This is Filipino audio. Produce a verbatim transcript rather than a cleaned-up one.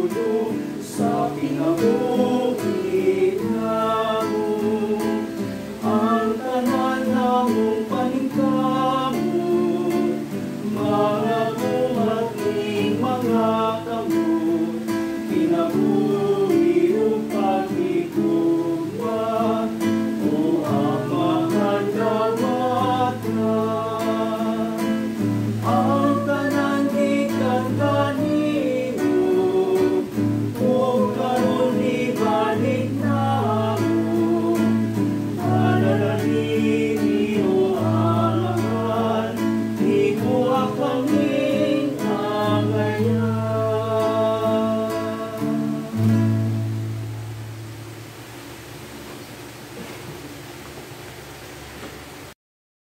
dulo sa kinabuhi namo. Ang tanan namong paningkamo, mga buhat ning mga kamot, kinabuhi